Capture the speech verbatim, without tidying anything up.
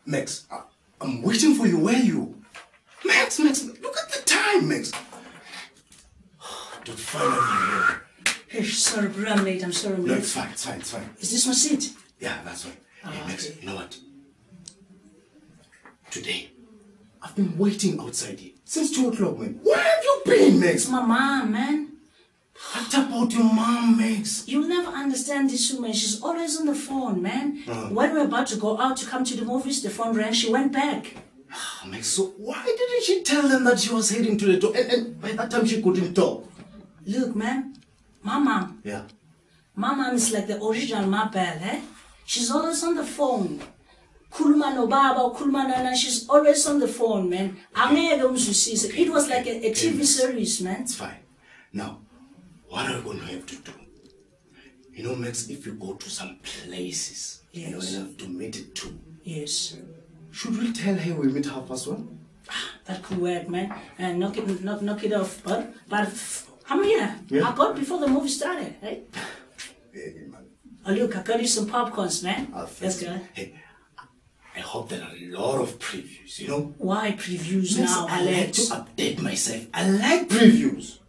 Max, I, I'm waiting for you. Where are you? Max, Max, look at the time, Max. Dude, finally here. Hey, sorry, bro, I'm late. I'm sorry, I'm No, late. it's fine, it's fine, it's fine. Is this my seat? Yeah, that's right. Oh, hey, Max, okay. you know what? Today, I've been waiting outside here since two o'clock, man. Where have you been, Max? It's my mom, man. What about your mom, Max? You'll never understand this woman. She's always on the phone, man. Uh. When we were about to go out to come to the movies, the phone rang. She went back. Oh, Max, so why didn't she tell them that she was heading to the door? And, and by that time, she couldn't talk. Look, man. My mom. Yeah. My mom is like the original Mabel, eh? She's always on the phone. Kulma no baba, kulma nana, she's always on the phone, man. Angeke umzwisise. It was like a, a T V series, man. It's fine. Now, what are we going to have to do? You know, Max, if you go to some places, Yes. you know, you have to meet it too. Yes. Should we tell her we meet half past one? That could work, man. And knock it, knock, knock it off. But, but how many? Yeah. Yeah. I got before the movie started, right? Yeah, yeah, man. Oh, look, I got you some popcorns, man. I'll That's fix good. it. Hey, I hope there are a lot of previews, you know? Why previews Max, now, I like Alex? to update myself. I like previews.